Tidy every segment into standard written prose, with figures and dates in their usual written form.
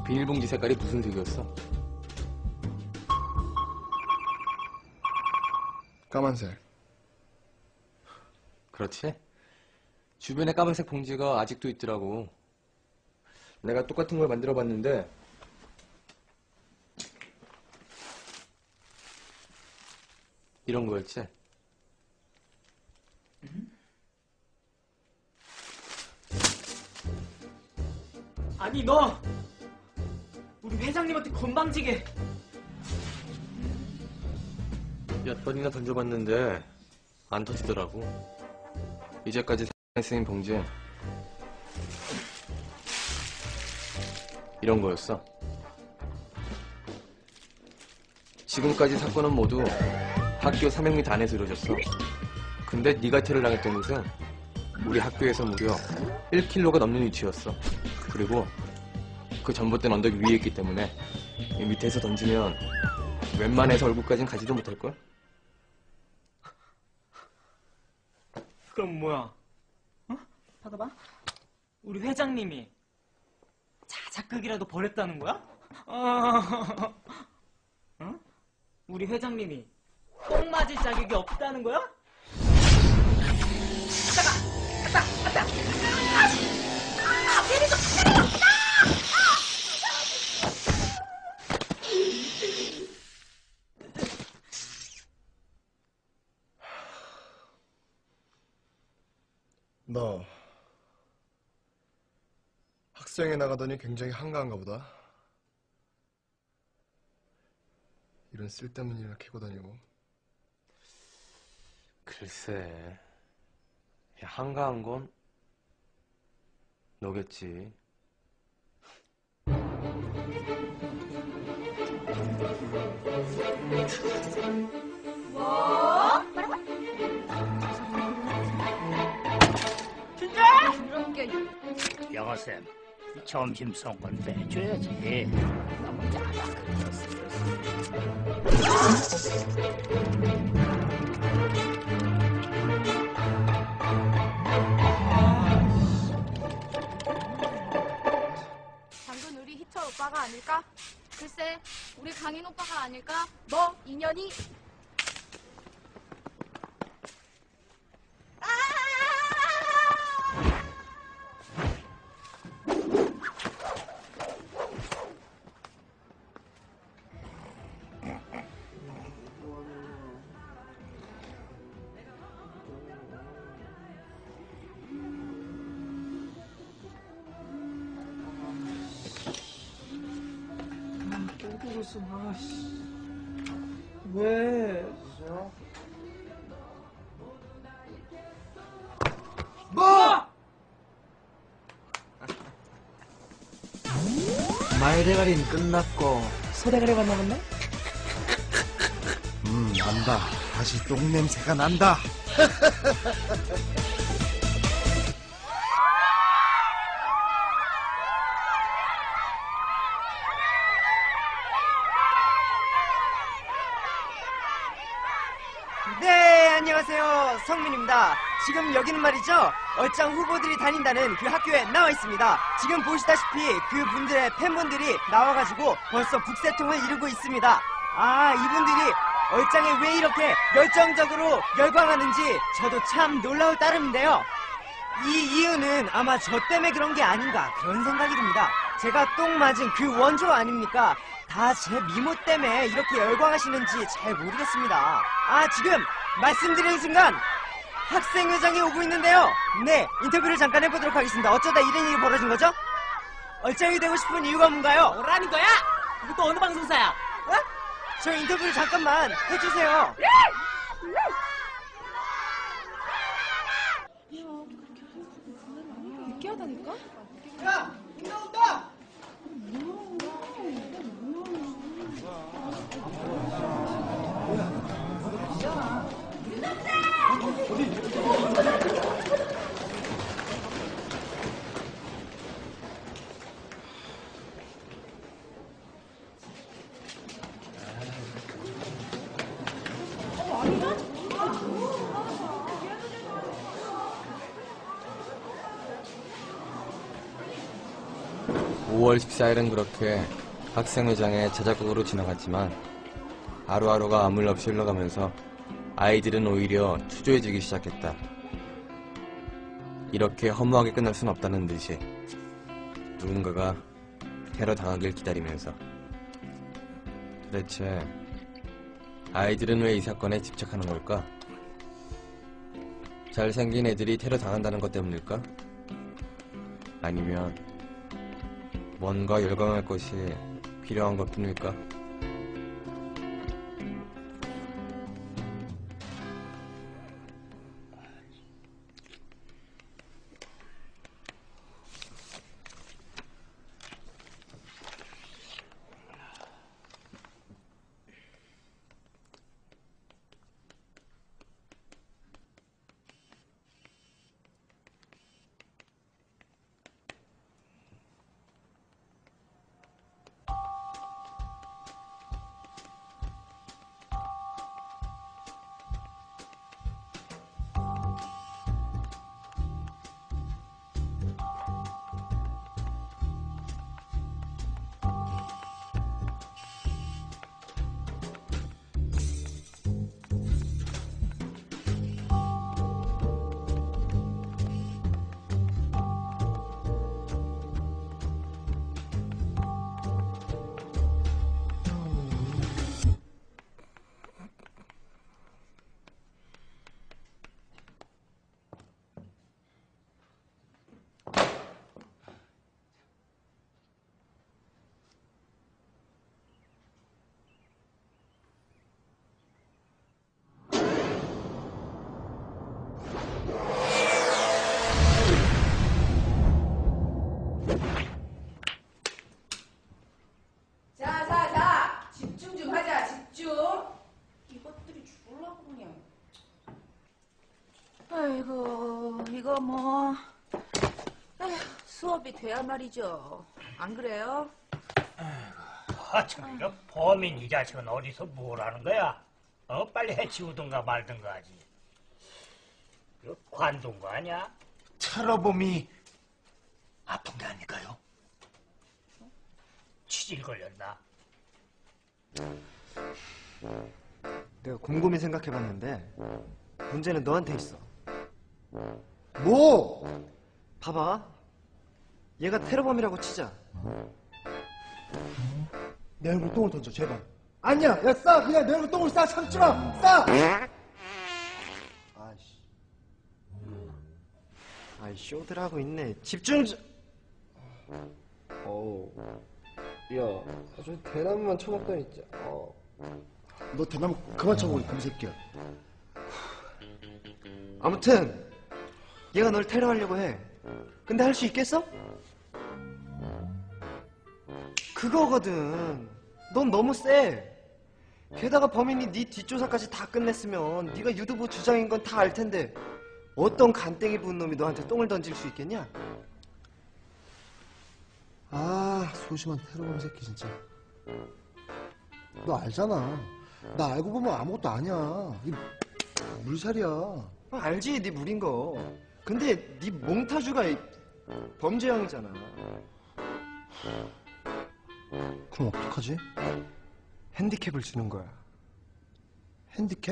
비닐봉지 색깔이 무슨 색이었어? 까만색. 그렇지? 주변에 까만색 봉지가 아직도 있더라고. 내가 똑같은 걸 만들어 봤는데 이런 거였지? 아니 너 우리 회장님한테 건방지게 몇 번이나 던져봤는데 안 터지더라고. 이제까지 쓰인 봉지엔 이런 거였어. 지금까지 사건은 모두 학교 300m 안에서 이루어졌어. 근데 네가 테러를 당했던 곳은 우리 학교에서 무려 1km가 넘는 위치였어. 그리고 그 전봇대는 언덕 위에 있기 때문에 이 밑에서 던지면 웬만해서 얼굴까지는 가지도 못할걸? 그럼 뭐야? 어? 받아봐. 우리 회장님이 자작극이라도 벌였다는 거야? 어? 우리 회장님이 똥 맞을 자격이 없다는 거야? 너 학생회 나가더니 굉장히 한가한가 보다. 이런 쓸데없는 일을 캐고 다니고. 글쎄, 한가한 건 너겠지. 뭐? 진짜? 그렇게 영어쌤, 점심 성건 빼줘야지. 너무 짜다그랬어. 방금 우리 희철 오빠가 아닐까? 글쎄, 우리 강인 오빠가 아닐까? 뭐 인연이? 왜? 말대가리는 끝났고 소대가리가 남았네? 난다. 다시 똥냄새가 난다. 네, 안녕하세요. 성민입니다. 지금 여기는 말이죠, 얼짱 후보들이 다닌다는 그 학교에 나와 있습니다. 지금 보시다시피 그 분들의 팬분들이 나와가지고 벌써 북새통을 이루고 있습니다. 아, 이분들이 얼짱에 왜 이렇게 열정적으로 열광하는지 저도 참 놀라울 따름인데요. 이 이유는 아마 저 때문에 그런 게 아닌가 그런 생각이 듭니다. 제가 똥 맞은 그 원조 아닙니까? 다 제 미모 때문에 이렇게 열광하시는지 잘 모르겠습니다. 아, 지금 말씀드리는 순간 학생회장이 오고 있는데요. 네, 인터뷰를 잠깐 해보도록 하겠습니다. 어쩌다 이런 일이 벌어진 거죠? 얼짱이 되고 싶은 이유가 뭔가요? 뭐라는 거야? 이것도 어느 방송사야? 어? 저 인터뷰를 잠깐만 해주세요. 느끼하다니까? 야, 나온다! 5월 14일은 그렇게 학생회장의 자작극으로 지나갔지만 하루하루가 아무 일 없이 흘러가면서 아이들은 오히려 초조해지기 시작했다. 이렇게 허무하게 끝날 순 없다는 듯이 누군가가 테러 당하길 기다리면서. 도대체 아이들은 왜 이 사건에 집착하는 걸까? 잘생긴 애들이 테러 당한다는 것 때문일까? 아니면 뭔가 열광할 것이 필요한 것 뿐일까? 자, 집중 좀 하자, 집중. 이것들이 죽으려고 그냥. 아이고, 이거 뭐, 에휴, 수업이 돼야 말이죠. 안 그래요? 참, 이거 범인 이 자식은 어디서 뭘 하는 거야? 빨리 해치우든가 말든가 하지. 이거 관둔 거 아니야? 테러범이 아픈 게 아닐까요? 치질 걸렸나? 내가 곰곰이 생각해봤는데 문제는 너한테 있어. 뭐? 봐봐. 얘가 테러범이라고 치자. 내 얼굴 똥을 던져 제발. 아니야, 야 싸. 그냥 내 얼굴 똥을 싸. 참지 마. 싸. 아이씨. 아이, 쇼들 하고 있네. 집중 좀. 어우. 야, 저 대나무만 쳐먹다니 진짜. 너 대나무 그만 쳐먹어, 이 금새끼야. 아무튼 얘가 널 테러하려고 해. 근데 할 수 있겠어? 그거거든. 넌 너무 세. 게다가 범인이 네 뒷조사까지 다 끝냈으면 네가 유두부 주장인 건 다 알 텐데 어떤 간땡이 부은 놈이 너한테 똥을 던질 수 있겠냐? 아, 소심한 테러범 새끼 진짜. 너 알잖아. 나 알고 보면 아무것도 아니야. 이 물살이야. 알지, 네 물인 거. 근데 네 몽타주가 범죄형이잖아. 그럼 어떡하지? 핸디캡을 주는 거야. 핸디캡?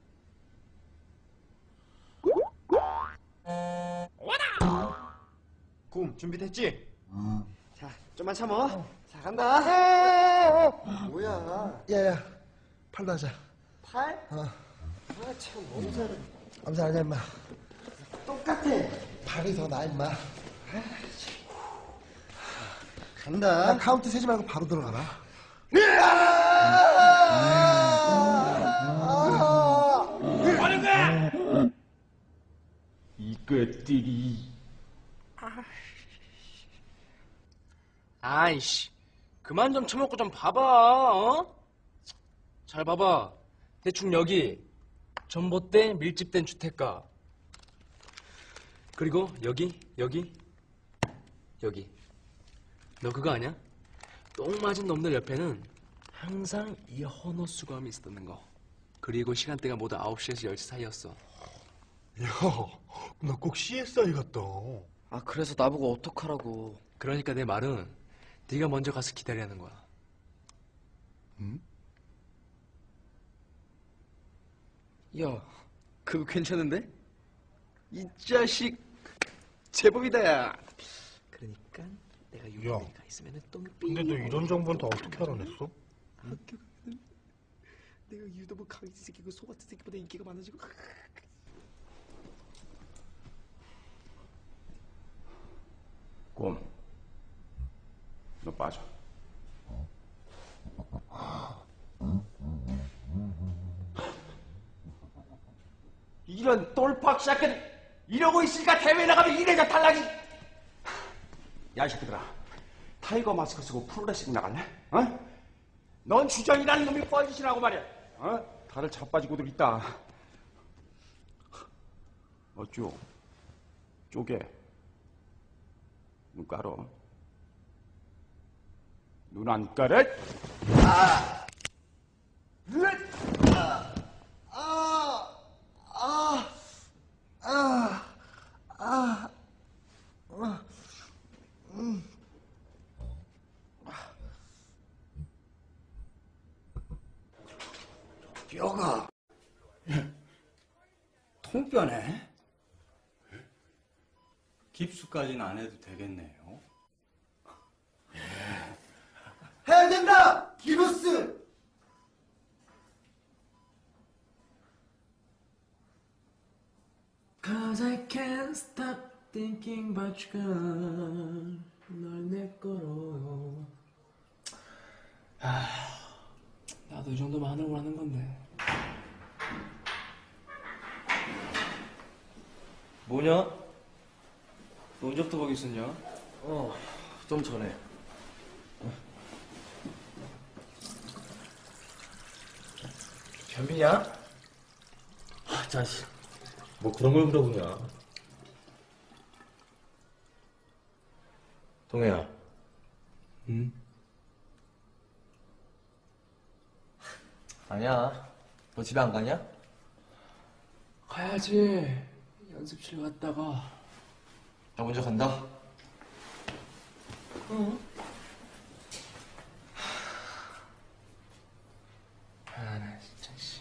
곰 준비됐지? 자, 좀만 참어. 자, 간다. 뭐야? 야야, 팔로 하자. 팔? 어. 아, 참, 몸살은 암살 아니야, 임마. 똑같아. 팔이 더 나아, 임마. 간다. 야, 카운트 세지 말고 바로 들어가라. 이것들이 아이씨, 그만 좀 처먹고 좀 봐봐, 어? 잘 봐봐. 대충 여기 전봇대 밀집된 주택가. 그리고 여기. 너 그거 아냐? 똥 맞은 놈들 옆에는 항상 이 헌호 수감이 있었다는 거. 그리고 시간대가 모두 9시에서 10시 사이였어. 야, 나 꼭 CSI 같다. 아, 그래서 나보고 어떡하라고. 그러니까 내 말은 네가 먼저 가서 기다리는 거야. 응? 야, 그거 괜찮은데? 이 자식 제법이다 야. 그러니까 내가 유명하니까 있으면은 똥이 삐. 근데 너 이런 정보는 다 어떻게 알아냈어? 학교 가면 내가 유도부 강지 새끼고 소 같은 새끼보다 인기가 많아지고. 곰, 너 빠져. 이런 똘팍 샤cken 이러고 있으니까 대회 나가면 이래저 탈락이. 야, 이 새끼들아, 타이거 마스크 쓰고 프로레슬링 나갈래? 어? 넌 주전이라는 놈이 뻘짓이라고 말이야. 어? 다들 자빠지고들 있다. 어쭈? 쪼개. 눈 깔어. 눈 안 깔어? 뼈가 통뼈네. 깁스까지는 안 해도 되겠네요. 해야 된다! 기부스! Cause I can't stop thinking about you, girl. 널내 거로. 나도 이 정도면 하늘을 하는 건데. 뭐냐? 너 언제부터 거기 있었냐? 좀 전에. 변비냐? 아, 자식. 뭐 그런 걸 물어보냐? 동해야. 응? 아니야. 너 집에 안 가냐? 가야지. 연습실 갔다가. 나 먼저 간다. 응? 나 진짜 씨.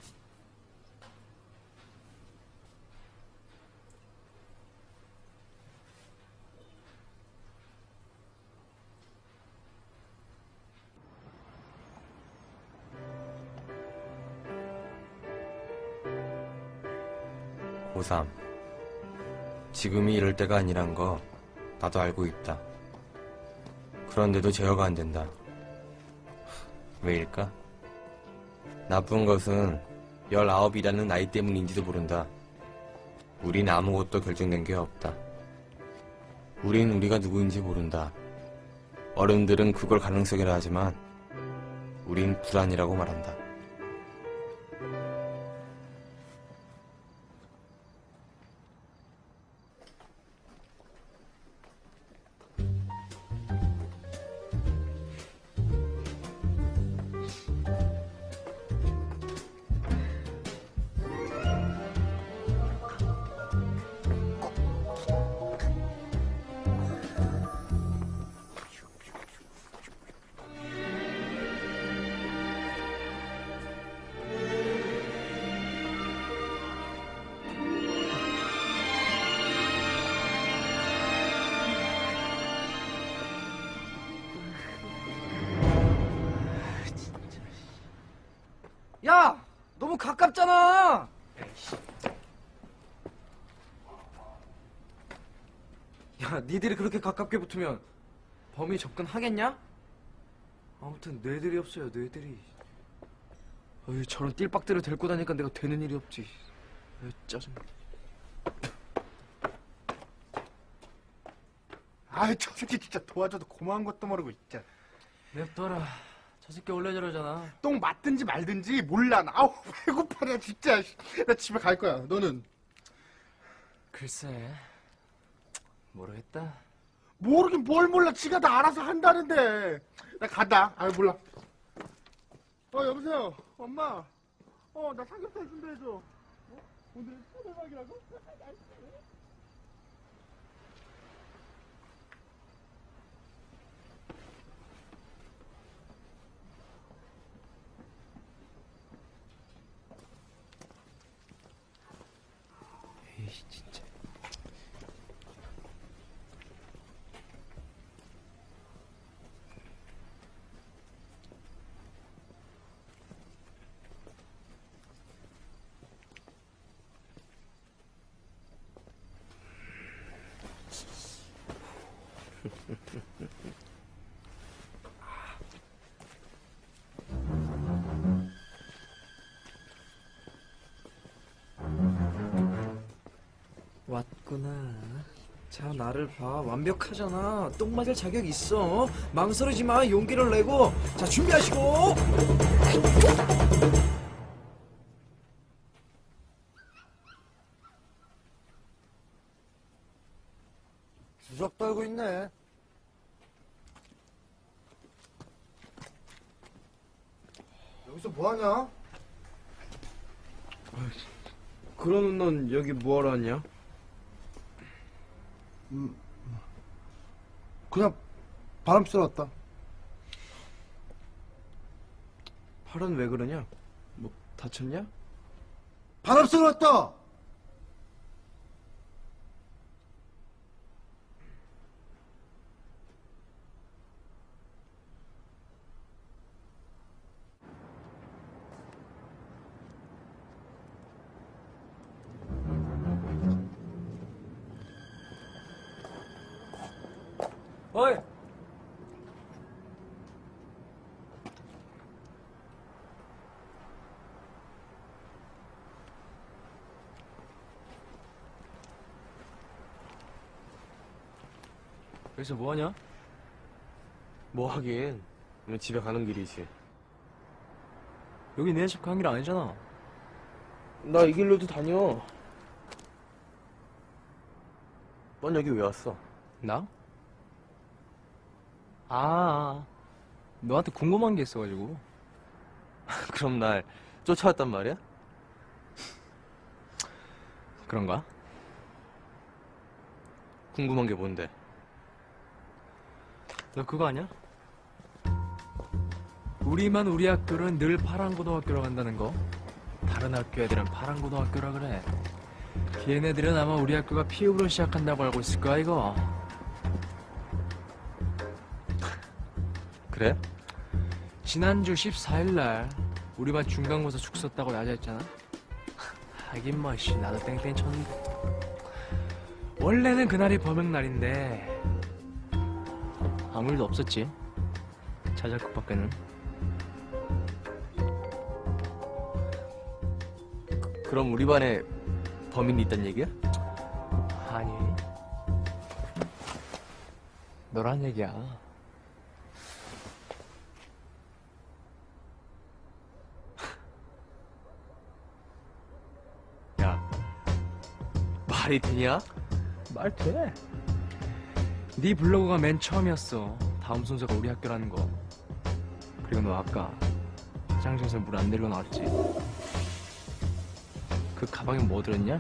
고3. 지금이 이럴 때가 아니란 거 나도 알고 있다. 그런데도 제어가 안 된다. 왜일까? 나쁜 것은 19이라는 나이 때문인지도 모른다. 우린 아무것도 결정된 게 없다. 우린 우리가 누구인지 모른다. 어른들은 그걸 가능성이라 하지만 우린 불안이라고 말한다. 야! 너무 가깝잖아! 야, 니들이 그렇게 가깝게 붙으면 범인이 접근하겠냐? 아무튼 뇌들이 없어요, 뇌들이. 어이, 저런 띨박들을 데리고 다니니까 내가 되는 일이 없지. 에이, 짜증나. 아이, 저 새끼 진짜 도와줘도 고마운 것도 모르고 진짜. 냅둬라. 저 새끼 원래 저러잖아. 똥 맞든지 말든지 몰라. 나. 아우, 배고파라 진짜. 나 집에 갈 거야. 너는? 글쎄, 모르겠다. 모르긴 뭘 몰라. 지가 다 알아서 한다는데. 나 간다. 아, 몰라. 여보세요. 엄마. 나 삼겹살 준비해줘. 오늘은 초대박이라고? 진짜. 왔구나. 자, 나를 봐. 완벽하잖아. 똥 맞을 자격 있어. 망설이지 마. 용기를 내고. 자, 준비하시고. 주접 떨고 있네. 여기서 뭐하냐? 그러는 넌 여기 뭐하러 왔냐? 그냥 바람 쐬러 왔다. 팔은 왜 그러냐? 뭐 다쳤냐? 바람 쐬러 왔다! 어이! 여기서 뭐하냐? 뭐 하긴. 오늘 집에 가는 길이지. 여기 내 집 가는 길 아니잖아. 나 이 길로도 다녀. 넌 여기 왜 왔어? 나? 너한테 궁금한 게 있어가지고. 그럼 날 쫓아왔단 말이야? 그런가? 궁금한 게 뭔데? 너 그거 아냐? 우리만 우리 학교는 늘 파란고등학교로 간다는 거. 다른 학교 애들은 파란고등학교라 그래. 걔네들은 아마 우리 학교가 피읍으로 시작한다고 알고 있을 거야 이거. 그래? 지난주 14일날 우리 반 중간고사 죽 썼다고 야자했잖아. 하긴 뭐 씨 나도 땡땡 쳤는데. 원래는 그날이 범행날인데 아무 일도 없었지. 자잘극밖에는. 그럼 우리 반에 범인이 있단 얘기야? 아니 너란 얘기야. 야, 말이 되냐? 말 돼. 네 블로그가 맨 처음이었어. 다음 순서가 우리 학교라는 거. 그리고 너 아까 화장실에서 물 안 내리고 나왔지. 그 가방에 뭐 들었냐?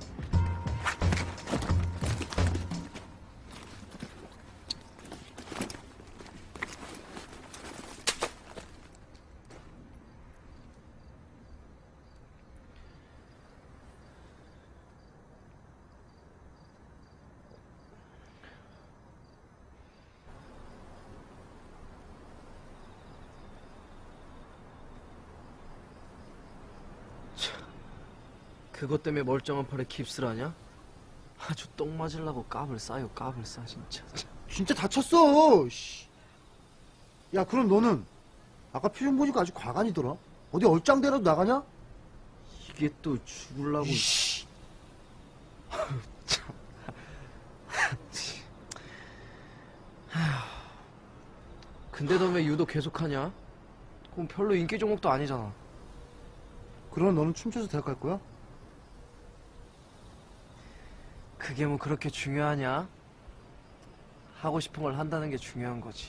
그것 때문에 멀쩡한 팔에 깁스를 하냐? 아주 똥 맞으려고 깝을 싸요, 깝을 싸, 진짜. 진짜 다쳤어! 씨. 야, 그럼 너는 아까 표정 보니까 아주 과간이더라. 어디 얼짱대라도 나가냐? 이게 또 죽을라고. 이씨. 근데 너 왜 유도 계속하냐? 그럼 별로 인기 종목도 아니잖아. 그럼 너는 춤춰서 대학 갈 거야? 그게 뭐 그렇게 중요하냐? 하고 싶은 걸 한다는 게 중요한 거지.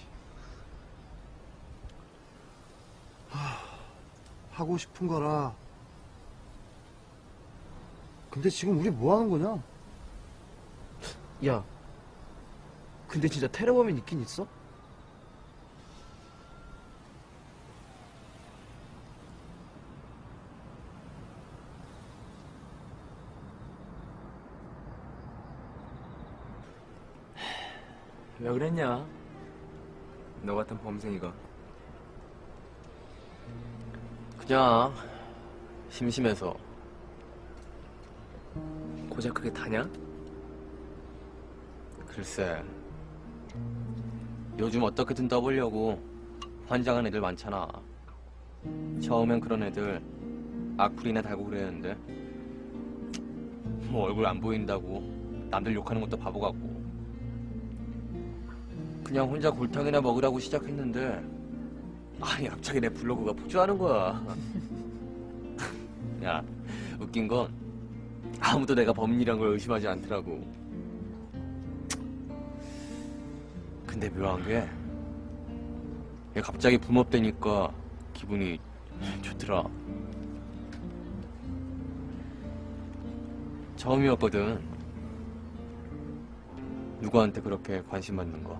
하고 싶은 거라. 근데 지금 우리 뭐 하는 거냐? 야, 근데 진짜 테러범인 있긴 있어? 왜 그랬냐? 너 같은 범생이가. 그냥 심심해서. 고작 그게 다냐? 글쎄, 요즘 어떻게든 떠보려고 환장한 애들 많잖아. 처음엔 그런 애들 악플이나 달고 그랬는데 뭐 얼굴 안 보인다고 남들 욕하는 것도 바보 같고 그냥 혼자 골탕이나 먹으라고 시작했는데 아니 갑자기 내 블로그가 폭주하는 거야. 야, 웃긴 건 아무도 내가 범인이란 걸 의심하지 않더라고. 근데 묘한 게 얘 갑자기 붐업되니까 기분이 좋더라. 처음이었거든. 누구한테 그렇게 관심 받는 거.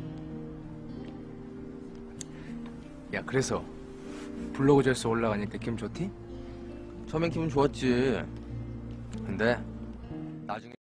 야, 그래서 블로그 조회수 올라가니까 기분 좋디? 처음엔 기분 좋았지. 근데 나중에